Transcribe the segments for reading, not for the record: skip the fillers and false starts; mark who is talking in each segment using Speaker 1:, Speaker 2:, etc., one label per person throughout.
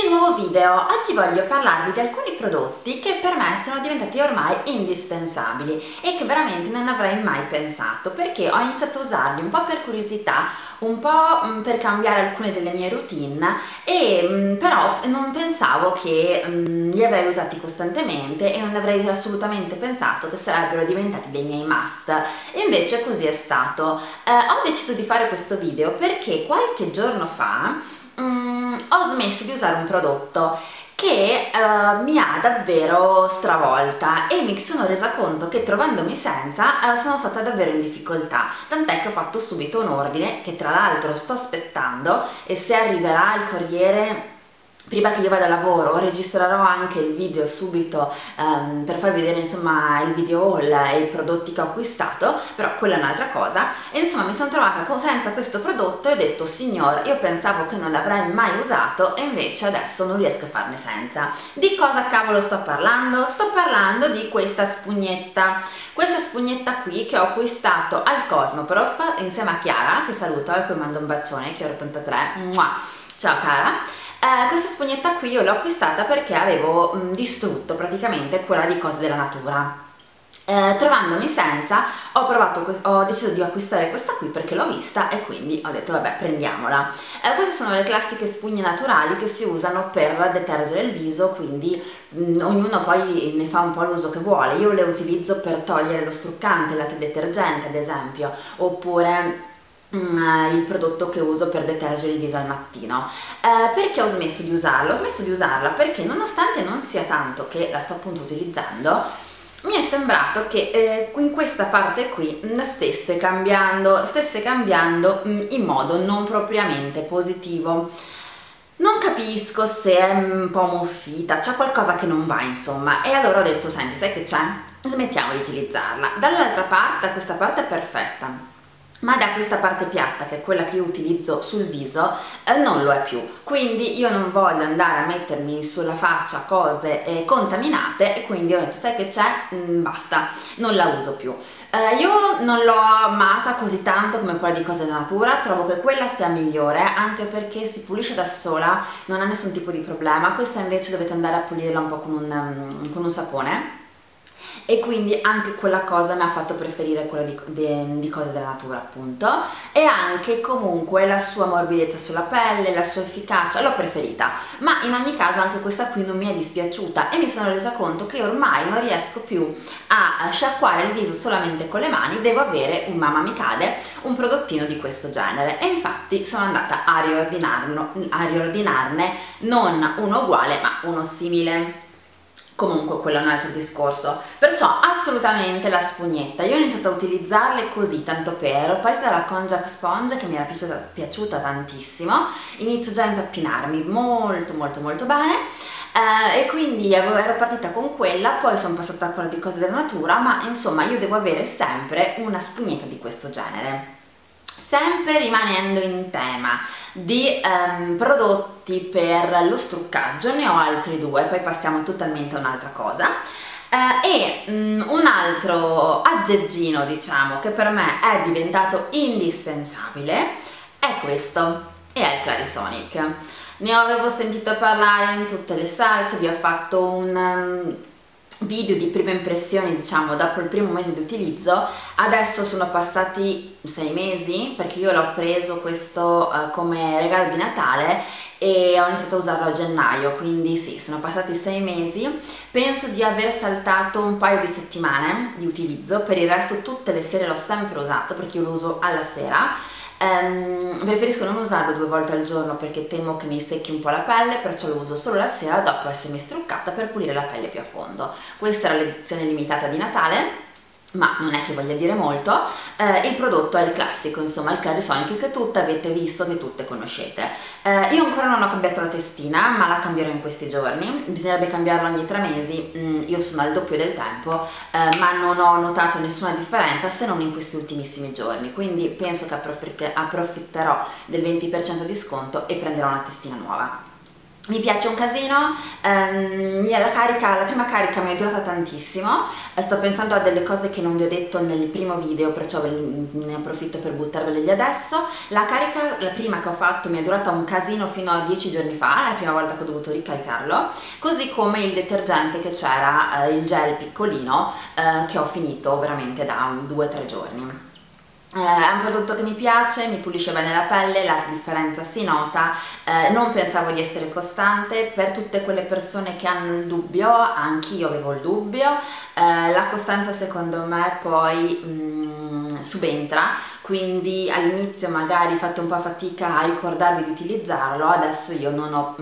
Speaker 1: nuovo video. Oggi voglio parlarvi di alcuni prodotti che per me sono diventati ormai indispensabili e che veramente non avrei mai pensato, perché ho iniziato a usarli un po' per curiosità, un po' per cambiare alcune delle mie routine e però non pensavo che li avrei usati costantemente e non avrei assolutamente pensato che sarebbero diventati dei miei must, e invece così è stato. Ho deciso di fare questo video perché qualche giorno fa ho smesso di usare un prodotto che mi ha davvero stravolta e mi sono resa conto che trovandomi senza sono stata davvero in difficoltà, tant'è che ho fatto subito un ordine che tra l'altro sto aspettando, e se arriverà il corriere prima che io vada a lavoro registrerò anche il video subito per farvi vedere insomma il video haul e i prodotti che ho acquistato, però quella è un'altra cosa. E insomma mi sono trovata senza questo prodotto e ho detto: signor, io pensavo che non l'avrei mai usato e invece adesso non riesco a farne senza. Di cosa cavolo sto parlando? Sto parlando di questa spugnetta qui che ho acquistato al Cosmoprof insieme a Chiara, che saluto e poi mando un bacione, Chiara83. Ciao cara. Questa spugnetta qui io l'ho acquistata perché avevo distrutto praticamente quella di Cose della Natura. Trovandomi senza ho deciso di acquistare questa qui perché l'ho vista e quindi ho detto vabbè, prendiamola. Queste sono le classiche spugne naturali che si usano per detergere il viso, quindi ognuno poi ne fa un po' l'uso che vuole. Io le utilizzo per togliere lo struccante, il latte detergente ad esempio, oppure il prodotto che uso per detergere il viso al mattino. Perché ho smesso di usarla? Ho smesso di usarla perché, nonostante non sia tanto che la sto appunto utilizzando, mi è sembrato che in questa parte qui stesse cambiando in modo non propriamente positivo. Non capisco se è un po' muffita, c'è qualcosa che non va insomma, e allora ho detto: senti, sai che c'è? Smettiamo di utilizzarla. Dall'altra parte, questa parte è perfetta, ma da questa parte piatta, che è quella che io utilizzo sul viso, non lo è più. Quindi io non voglio andare a mettermi sulla faccia cose contaminate, e quindi ho detto: sai che c'è? Basta, non la uso più. Io non l'ho amata così tanto come quella di Cose della Natura, trovo che quella sia migliore, anche perché si pulisce da sola, non ha nessun tipo di problema. Questa invece dovete andare a pulirla un po' con un sapone, e quindi anche quella cosa mi ha fatto preferire quella di Cose della Natura appunto, e anche comunque la sua morbidezza sulla pelle, la sua efficacia l'ho preferita. Ma in ogni caso anche questa qui non mi è dispiaciuta, e mi sono resa conto che ormai non riesco più a sciacquare il viso solamente con le mani, devo avere mamma mi cade, un prodottino di questo genere, e infatti sono andata a riordinarne non uno uguale ma uno simile. Comunque quello è un altro discorso. Perciò assolutamente la spugnetta, io ho iniziato a utilizzarle così tanto per, ero partita dalla Konjac Sponge che mi era piaciuta tantissimo, inizio già a impappinarmi molto bene, e quindi ero partita con quella, poi sono passata a quella di Cose della Natura, ma insomma io devo avere sempre una spugnetta di questo genere. Sempre rimanendo in tema di prodotti per lo struccaggio, ne ho altri due, poi passiamo totalmente a un'altra cosa. Un altro aggeggino, diciamo, che per me è diventato indispensabile è questo, e è il Clarisonic. Ne avevo sentito parlare in tutte le salse, vi ho fatto un video di prime impressioni, diciamo, dopo il primo mese di utilizzo. Adesso sono passati 6 mesi, perché io l'ho preso questo come regalo di Natale e ho iniziato a usarlo a gennaio, quindi sì, sono passati 6 mesi. Penso di aver saltato un paio di settimane di utilizzo, per il resto tutte le sere l'ho sempre usato perché io lo uso alla sera. Preferisco non usarlo 2 volte al giorno perché temo che mi secchi un po' la pelle, perciò lo uso solo la sera dopo essermi struccata per pulire la pelle più a fondo. Questa era l'edizione limitata di Natale, ma non è che voglia dire molto. Il prodotto è il classico, insomma, il Clarisonic, che tutte avete visto, che tutte conoscete. Io ancora non ho cambiato la testina, ma la cambierò in questi giorni. Bisognerebbe cambiarla ogni 3 mesi, io sono al doppio del tempo, ma non ho notato nessuna differenza se non in questi ultimissimi giorni, quindi penso che approfitterò del 20% di sconto e prenderò una testina nuova. mi piace un casino, la prima carica mi è durata tantissimo, sto pensando a delle cose che non vi ho detto nel primo video, perciò ne approfitto per buttarvele lì adesso. La prima che ho fatto mi è durata un casino fino a 10 giorni fa, è la prima volta che ho dovuto ricaricarlo, così come il detergente che c'era, il gel piccolino, che ho finito veramente da 2-3 giorni. È un prodotto che mi piace, mi pulisce bene la pelle, la differenza si nota, non pensavo di essere costante. Per tutte quelle persone che hanno il dubbio, anch'io avevo il dubbio, la costanza secondo me poi subentra, quindi all'inizio magari fate un po' fatica a ricordarvi di utilizzarlo, adesso io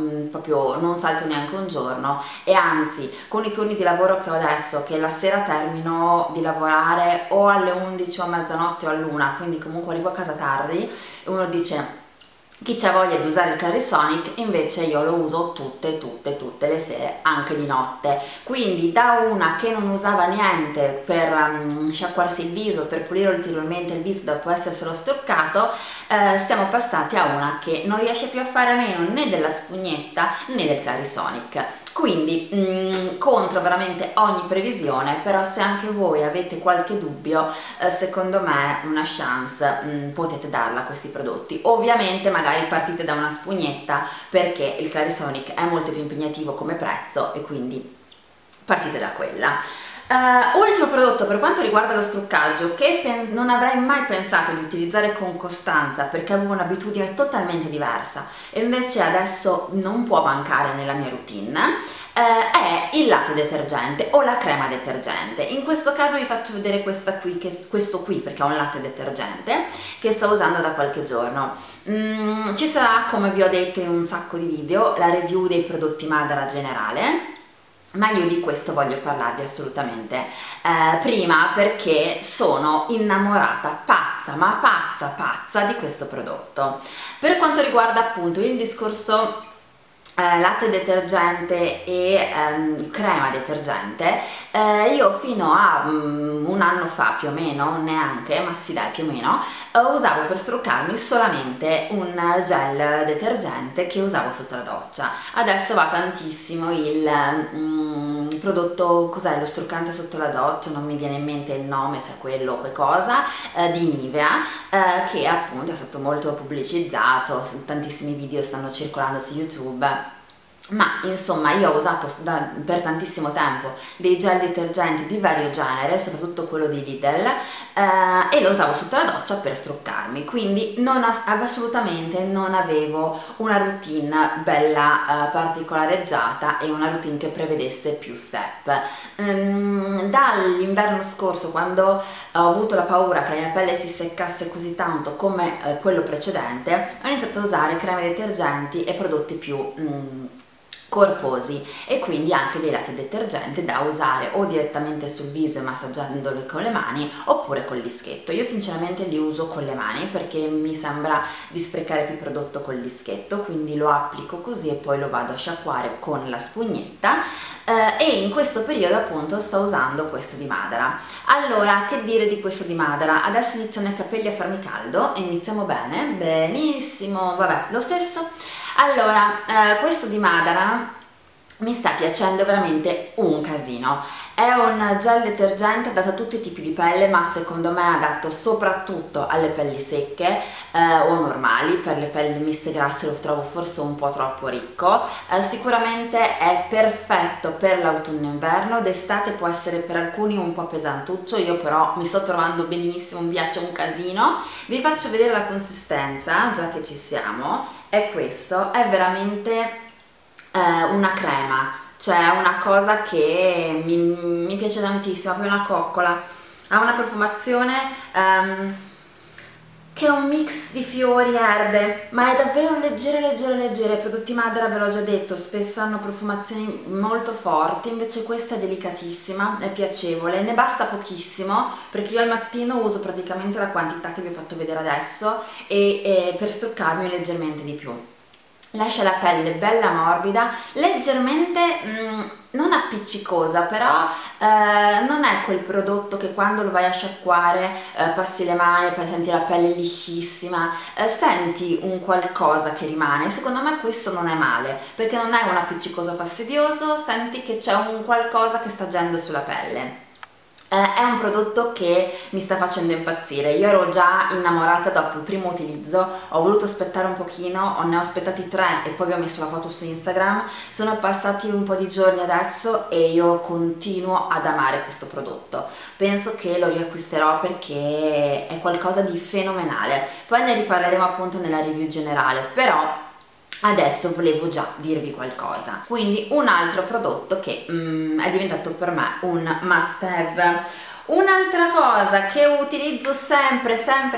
Speaker 1: non salto neanche un giorno, e anzi con i turni di lavoro che ho adesso, che la sera termino di lavorare o alle 11 o a mezzanotte o all'1, quindi comunque arrivo a casa tardi, e uno dice chi c'ha voglia di usare il Clarisonic, invece io lo uso tutte le sere, anche di notte. Quindi da una che non usava niente per sciacquarsi il viso, per pulire ulteriormente il viso dopo esserselo struccato, siamo passati a una che non riesce più a fare a meno né della spugnetta né del Clarisonic. Quindi contro veramente ogni previsione, però se anche voi avete qualche dubbio, secondo me una chance potete darla a questi prodotti. Ovviamente magari partite da una spugnetta, perché il Clarisonic è molto più impegnativo come prezzo e quindi partite da quella. Ultimo prodotto per quanto riguarda lo struccaggio, che non avrei mai pensato di utilizzare con costanza perché avevo un'abitudine totalmente diversa e invece adesso non può mancare nella mia routine, è il latte detergente o la crema detergente. In questo caso vi faccio vedere questo qui perché è un latte detergente che sto usando da qualche giorno. Ci sarà, come vi ho detto in un sacco di video, la review dei prodotti Madara generale, ma io di questo voglio parlarvi assolutamente prima, perché sono innamorata, pazza, ma pazza di questo prodotto. Per quanto riguarda appunto il discorso latte detergente e crema detergente, io fino a un anno fa più o meno, neanche, ma sì dai più o meno, usavo per struccarmi solamente un gel detergente che usavo sotto la doccia. Adesso va tantissimo il prodotto, cos'è, lo struccante sotto la doccia, non mi viene in mente il nome, se è quello o che cosa, di Nivea, che appunto è stato molto pubblicizzato, tantissimi video stanno circolando su YouTube. Ma insomma io ho usato per tantissimo tempo dei gel detergenti di vario genere, soprattutto quello di Lidl, e lo usavo sotto la doccia per struccarmi, quindi assolutamente non avevo una routine bella particolareggiata e una routine che prevedesse più step. Dall'inverno scorso, quando ho avuto la paura che la mia pelle si seccasse così tanto come quello precedente, ho iniziato a usare creme detergenti e prodotti più corposi, e quindi anche dei latti detergenti da usare o direttamente sul viso e massaggiandoli con le mani, oppure con il dischetto. Io sinceramente li uso con le mani perché mi sembra di sprecare più prodotto col dischetto, quindi lo applico così e poi lo vado a sciacquare con la spugnetta, e in questo periodo appunto sto usando questo di Madara. Allora, che dire di questo di Madara? Adesso iniziano i capelli a farmi caldo e iniziamo bene, benissimo, vabbè, lo stesso. Allora, questo di Madara mi sta piacendo veramente un casino. È un gel detergente adatto a tutti i tipi di pelle, ma secondo me è adatto soprattutto alle pelli secche o normali. Per le pelli miste grasse lo trovo forse un po' troppo ricco. Sicuramente è perfetto per l'autunno-inverno, d'estate può essere per alcuni un po' pesantuccio, io però mi sto trovando benissimo, mi piace un casino. Vi faccio vedere la consistenza, già che ci siamo. È questo, è veramente una crema, cioè una cosa che mi piace tantissimo, proprio una coccola. Ha una profumazione che è un mix di fiori e erbe, ma è davvero leggera. I prodotti Madara, ve l'ho già detto, spesso hanno profumazioni molto forti, invece questa è delicatissima, è piacevole, ne basta pochissimo perché io al mattino uso praticamente la quantità che vi ho fatto vedere adesso, e per struccarmi leggermente di più. lascia la pelle bella morbida, leggermente non appiccicosa, però non è quel prodotto che quando lo vai a sciacquare passi le mani, poi senti la pelle liscissima, senti un qualcosa che rimane. Secondo me questo non è male, perché non è un appiccicoso fastidioso, senti che c'è un qualcosa che sta agendo sulla pelle. È un prodotto che mi sta facendo impazzire. Io ero già innamorata dopo il primo utilizzo, ho voluto aspettare un pochino, ne ho aspettati 3 e poi vi ho messo la foto su Instagram. Sono passati un po' di giorni adesso e io continuo ad amare questo prodotto. Penso che lo riacquisterò perché è qualcosa di fenomenale. Poi ne riparleremo appunto nella review generale, però adesso volevo già dirvi qualcosa. Quindi un altro prodotto che è diventato per me un must have. Un'altra cosa che utilizzo sempre,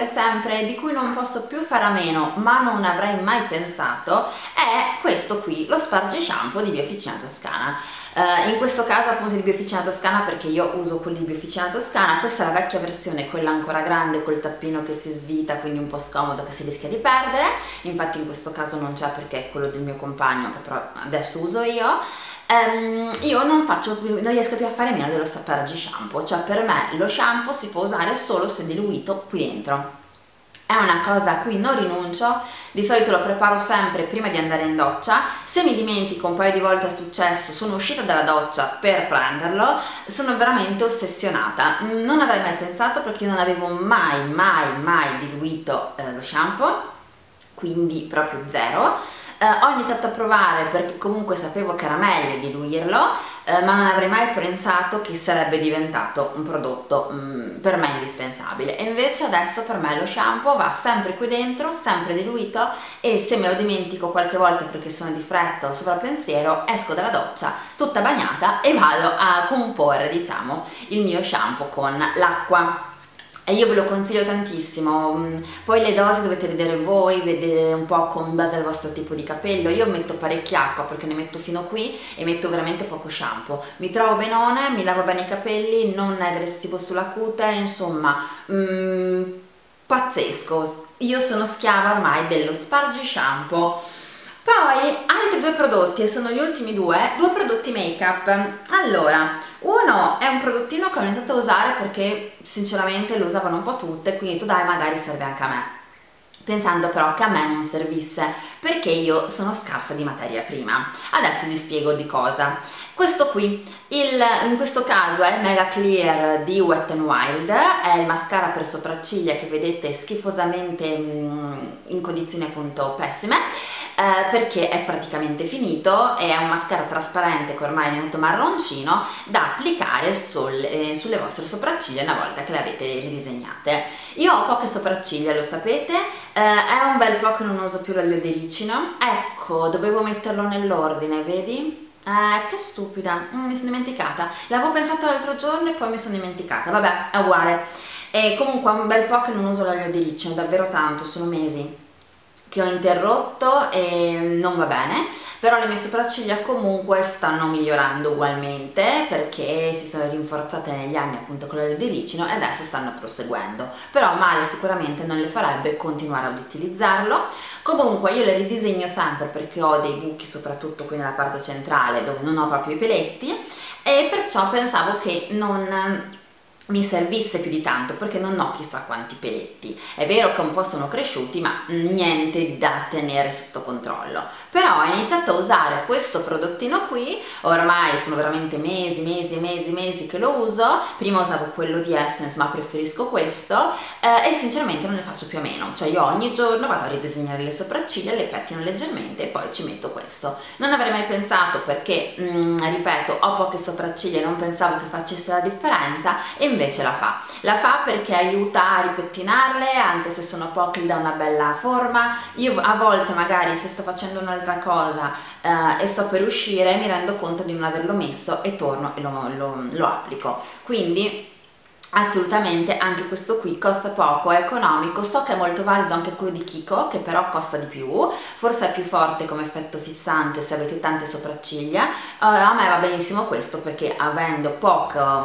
Speaker 1: di cui non posso più fare a meno, ma non avrei mai pensato, è questo qui, lo Sparge Shampoo di Biofficina Toscana. In questo caso appunto di Biofficina Toscana, perché io uso quelli di Biofficina Toscana. Questa è la vecchia versione, quella ancora grande col tappino che si svita, quindi un po' scomodo, che si rischia di perdere. Infatti in questo caso non c'è perché è quello del mio compagno, che però adesso uso io. Io non riesco più a fare meno dello Sparge Shampoo, cioè per me lo shampoo si può usare solo se diluito qui dentro. È una cosa a cui non rinuncio, di solito lo preparo sempre prima di andare in doccia. Se mi dimentico, un paio di volte è successo, sono uscita dalla doccia per prenderlo, sono veramente ossessionata. Non avrei mai pensato, perché io non avevo mai diluito lo shampoo, quindi proprio zero. Ho iniziato a provare perché comunque sapevo che era meglio diluirlo, ma non avrei mai pensato che sarebbe diventato un prodotto per me indispensabile. E invece adesso per me lo shampoo va sempre qui dentro, sempre diluito, e se me lo dimentico qualche volta perché sono di fretta o sovrappensiero, esco dalla doccia tutta bagnata e vado a comporre, diciamo, il mio shampoo con l'acqua. E io ve lo consiglio tantissimo. Poi le dosi dovete vedere voi, vedere un po' in base al vostro tipo di capello. Io metto parecchia acqua perché ne metto fino qui e metto veramente poco shampoo. Mi trovo benone, mi lavo bene i capelli, non è aggressivo sulla cute, insomma, pazzesco. Io sono schiava ormai dello Sparge Shampoo. Poi altri due prodotti, e sono gli ultimi due prodotti make up. Allora, uno è un prodottino che ho iniziato a usare perché sinceramente lo usavano un po' tutte, quindi ho detto dai, magari serve anche a me, pensando però che a me non servisse, perché io sono scarsa di materia prima. Adesso vi spiego di cosa. Questo qui, in questo caso è il Mega Clear di Wet n Wild, è il mascara per sopracciglia che vedete schifosamente in condizioni appunto pessime, perché è praticamente finito, e è un mascara trasparente che ormai è diventato marroncino da applicare sulle vostre sopracciglia una volta che le avete ridisegnate. Io ho poche sopracciglia, lo sapete, è un bel po' che non uso più l'olio di ricino. Ecco, dovevo metterlo nell'ordine, vedi? Che stupida, mi sono dimenticata, l'avevo pensato l'altro giorno e poi mi sono dimenticata, vabbè, è uguale. E comunque è un bel po' che non uso l'olio di ricino, davvero tanto, sono mesi che ho interrotto e non va bene, però le mie sopracciglia comunque stanno migliorando ugualmente, perché si sono rinforzate negli anni appunto con l'olio di ricino e adesso stanno proseguendo. Però male sicuramente non le farebbe continuare ad utilizzarlo. Comunque io le ridisegno sempre perché ho dei buchi soprattutto qui nella parte centrale dove non ho proprio i peletti, e perciò pensavo che non mi servisse più di tanto, perché non ho chissà quanti peletti. È vero che un po' sono cresciuti, ma niente da tenere sotto controllo. Però ho iniziato a usare questo prodottino qui, ormai sono veramente mesi che lo uso. Prima usavo quello di Essence, ma preferisco questo, e sinceramente non ne faccio più a meno. Cioè io ogni giorno vado a ridisegnare le sopracciglia, le pettino leggermente e poi ci metto questo. Non avrei mai pensato, perché ripeto, ho poche sopracciglia e non pensavo che facesse la differenza, e invece la fa perché aiuta a ripettinarle, anche se sono poche, da una bella forma. Io a volte magari se sto facendo un'altra cosa e sto per uscire mi rendo conto di non averlo messo e torno e lo applico, quindi assolutamente anche questo qui costa poco, è economico. So che è molto valido anche quello di Kiko, che però costa di più, forse è più forte come effetto fissante se avete tante sopracciglia. A me va benissimo questo, perché avendo poca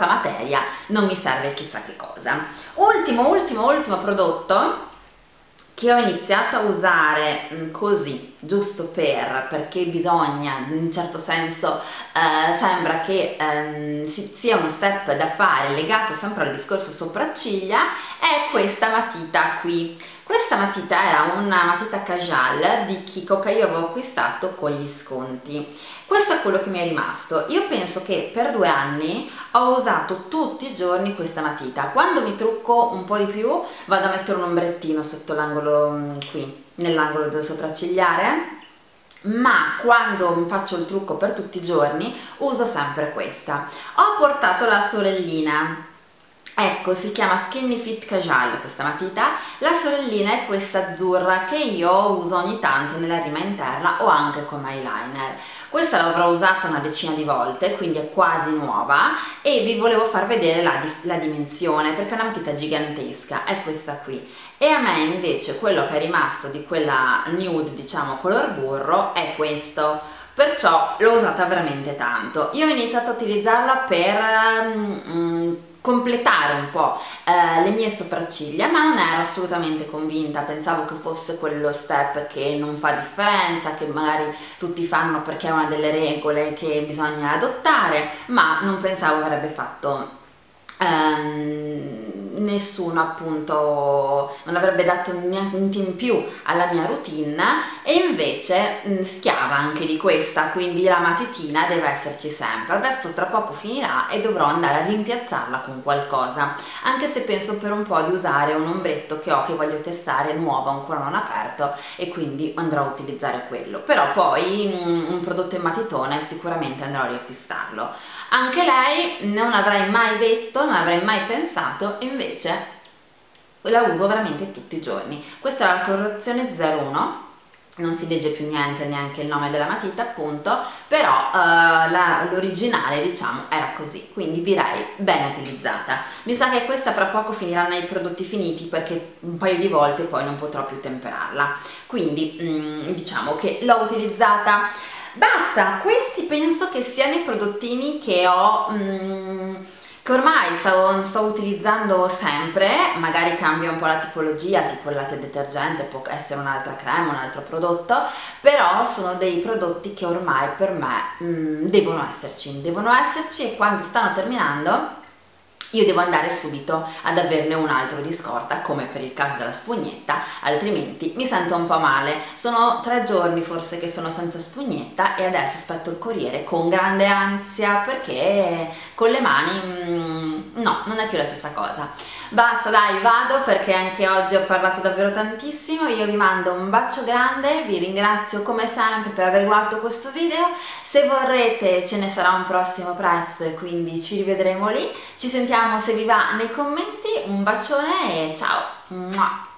Speaker 1: materia non mi serve chissà che cosa. Ultimo prodotto che ho iniziato a usare così, giusto perché bisogna, in un certo senso sembra che sia uno step da fare legato sempre al discorso sopracciglia, è questa matita qui. Questa matita era una matita Kajal di Kiko che io avevo acquistato con gli sconti. Questo è quello che mi è rimasto. Io penso che per 2 anni ho usato tutti i giorni questa matita. Quando mi trucco un po' di più vado a mettere un ombrettino sotto l'angolo qui, nell'angolo del sopraccigliare, ma quando faccio il trucco per tutti i giorni uso sempre questa. Ho portato la sorellina. Ecco, si chiama Skinny Fit Kajal questa matita. La sorellina è questa azzurra che io uso ogni tanto nella rima interna o anche come eyeliner. Questa l'avrò usata una decina di volte, quindi è quasi nuova, e vi volevo far vedere la dimensione perché è una matita gigantesca, è questa qui. E a me invece quello che è rimasto di quella nude, diciamo color burro, è questo. Perciò l'ho usata veramente tanto. Io ho iniziato a utilizzarla per completare un po' le mie sopracciglia, ma non ero assolutamente convinta, pensavo che fosse quello step che non fa differenza, che magari tutti fanno perché è una delle regole che bisogna adottare, ma non pensavo avrebbe fatto nessuno, appunto, non avrebbe dato niente in più alla mia routine, e invece schiava anche di questa, quindi la matitina deve esserci sempre. Adesso tra poco finirà e dovrò andare a rimpiazzarla con qualcosa, anche se penso per un po' di usare un ombretto che ho, che voglio testare, nuovo, ancora non aperto, e quindi andrò a utilizzare quello. Però poi un prodotto in matitone sicuramente andrò a riacquistarlo. Anche lei non avrei mai detto, non avrei mai pensato, invece la uso veramente tutti i giorni. Questa è la colorazione 01, non si legge più niente, neanche il nome della matita appunto, però l'originale diciamo era così, quindi direi ben utilizzata. Mi sa che questa fra poco finirà nei prodotti finiti perché un paio di volte poi non potrò più temperarla, quindi diciamo che l'ho utilizzata. Basta, questi penso che siano i prodottini che ho, che ormai sto utilizzando sempre. Magari cambia un po' la tipologia, tipo il latte detergente può essere un'altra crema, un altro prodotto, però sono dei prodotti che ormai per me devono esserci, e quando stanno terminando io devo andare subito ad averne un altro di scorta, come per il caso della spugnetta, altrimenti mi sento un po' male. Sono 3 giorni forse che sono senza spugnetta e adesso aspetto il corriere con grande ansia perché con le mani no, non è più la stessa cosa. Basta, dai, vado perché anche oggi ho parlato davvero tantissimo. Io vi mando un bacio grande, vi ringrazio come sempre per aver guardato questo video. Se vorrete ce ne sarà un prossimo presto e quindi ci rivedremo lì. Ci sentiamo, se vi va, nei commenti. Un bacione e ciao!